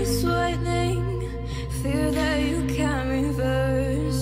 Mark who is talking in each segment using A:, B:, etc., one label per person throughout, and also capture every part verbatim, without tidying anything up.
A: is whitening, fear that you can't reverse.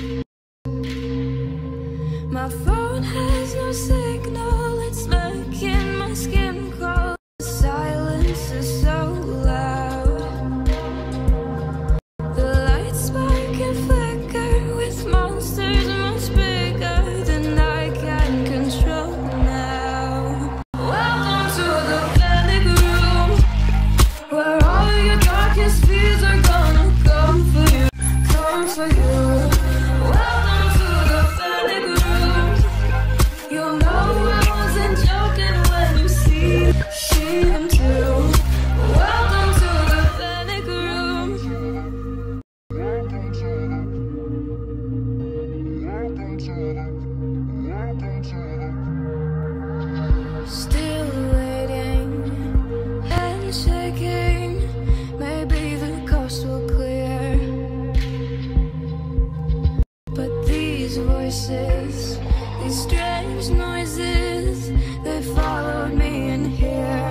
A: My phone has no signal, it's making my skin crawl. The silence is so loud. The lights spark and flicker with monsters much bigger than I can control now. Welcome to the panic room, where all your darkest fears are gonna come for you, come for you. Welcome to the panic room. You'll know I wasn't joking when you see, see them too. Welcome to the panic room. Still waiting and shaking. Maybe the coast will clear, but these voices, these strange noises, they followed me in here.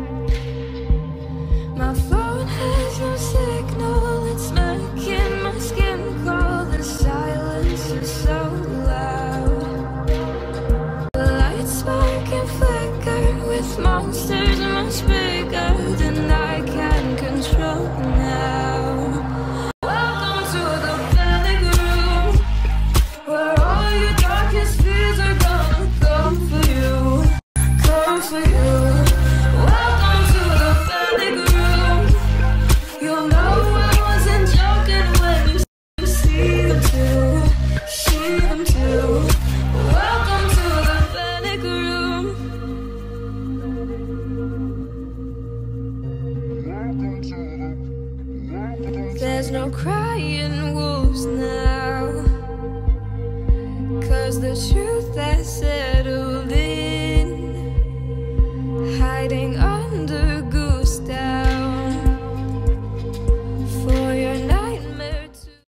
A: My phone has no signal, it's making my skin crawl. The silence is so loud. The lights spark and flicker with monsters much bigger than I can control now. Welcome to the panic room, where all your darkest fears are gonna come for you, come for you. Welcome to the panic room. You'll know I wasn't joking when you see them too, see them too. Welcome to the panic room. There's no crying wolves now, 'cause the truth has settled in.